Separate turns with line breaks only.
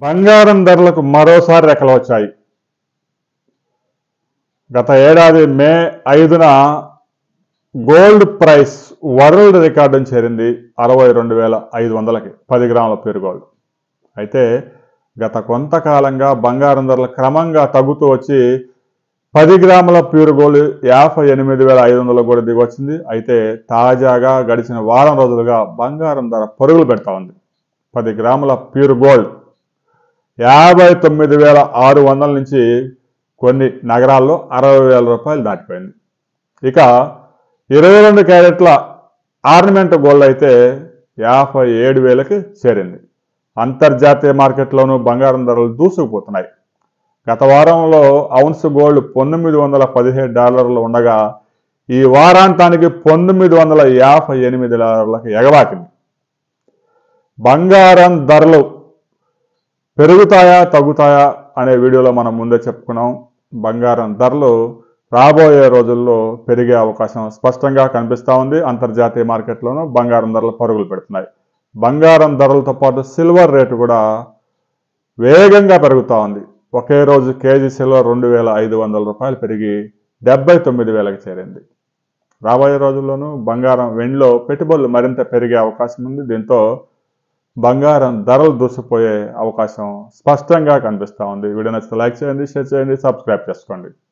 బంగారం ధరలకు మరోసారి రెక్కలు వచ్చాయి. గత ఏడాది మే 5న గోల్డ్ ప్రైస్ వరల్డ్ రికార్డును చేరింది 62,500కి 10 గ్రాముల ప్యూర్ గోల్డ్. అయితే గత కొంతకాలంగా బంగారం ధరలు క్రమంగా తగ్గుతూ వచ్చి 10 గ్రాముల ప్యూర్ గోల్డ్ 58,500 కూడా దిగొచ్చింది. అయితే తాజాగా గడిచిన వారం రోజులుగా బంగారం ధర పరుగులు పెడతా ఉంది. 10 గ్రాముల ప్యూర్ గోల్డ్ 59,600 నుంచి కొన్ని నగరాల్లో 60,000 రూపాయలు దాటిపోయింది. ఇక 22 క్యారెట్ల ఆర్నమెంట్ గోల్డ్ అయితే 57,000కి చేరింది. అంతర్జాతీయ మార్కెట్లోనూ బంగారం ధరలు దూసుకుపోతున్నాయి. గత వారంలో ఔన్స్ గోల్డ్ $917 ఉండగా ఈ వారాంతానికి $958 ఎగబాకింది. బంగారం ధరలు పెరుగుతాయా తగ్గుతాయా అనే వీడియోలో మనం ముందే చెప్పుకున్నాం. బంగారం ధరలు రాబోయే రోజుల్లో పెరిగే అవకాశం స్పష్టంగా కనిపిస్తూ ఉంది. అంతర్జాతీయ మార్కెట్లోనూ బంగారం ధరలు పరుగులు పెడుతున్నాయి. బంగారం ధరలతో పాటు సిల్వర్ రేటు కూడా వేగంగా పెరుగుతూ ఉంది. ఒకే రోజు కేజీ సిల్వర్ 2,500 రూపాయలు పెరిగి 79,000కి చేరింది. రాబోయే రోజుల్లోనూ బంగారం వెండిలో పెట్టుబడులు మరింత పెరిగే అవకాశం ఉంది. దీంతో బంగారం ధరలు దూసుకుపోయే అవకాశం స్పష్టంగా కనిపిస్తూ ఉంది. వీడియో నచ్చితే లైక్ చేయండి, షేర్ చేయండి, సబ్స్క్రైబ్ చేసుకోండి.